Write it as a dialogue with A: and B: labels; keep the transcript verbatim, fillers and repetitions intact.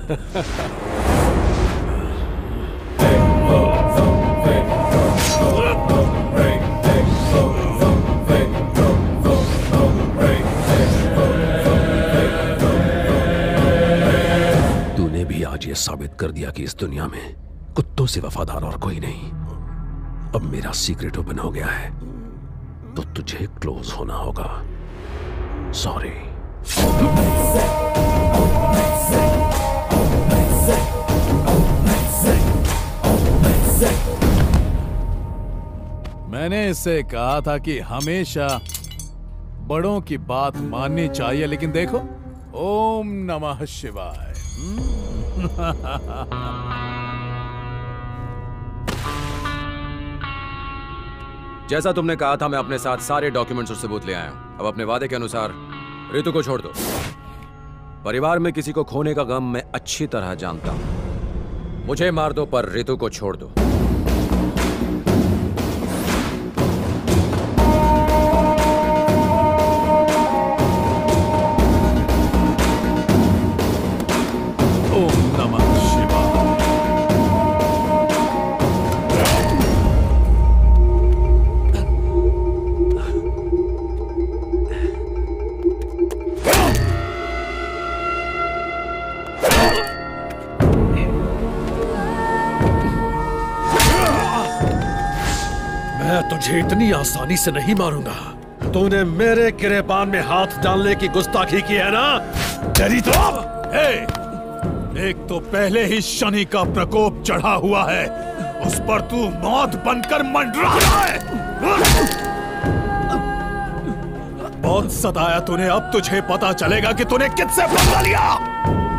A: तूने भी आज ये साबित कर दिया कि इस दुनिया में कुत्तों से वफादार और कोई नहीं। अब मेरा सीक्रेट ओपन हो गया है तो तुझे क्लोज होना होगा। सॉरी।
B: मैंने इससे कहा था कि हमेशा बड़ों की बात माननी चाहिए, लेकिन देखो, ओम नमः शिवाय।
C: जैसा तुमने कहा था, मैं अपने साथ सारे डॉक्यूमेंट्स और सबूत ले आया हूं। अब अपने वादे के अनुसार रितु को छोड़ दो। परिवार में किसी को खोने का गम मैं अच्छी तरह जानता हूं। मुझे मार दो पर रितु को छोड़ दो।
B: ओम नमः शिवाय।
A: मैं तुझे इतनी आसानी से नहीं मारूंगा। तूने मेरे गिरेबान में हाथ डालने की गुस्ताखी की है ना? तेरी तो
B: हे, एक तो पहले ही शनि का प्रकोप चढ़ा हुआ है, उस पर तू मौत बनकर मंडरा रहा है। बहुत सताया तूने, अब तुझे पता चलेगा कि तूने किससे बदला लिया।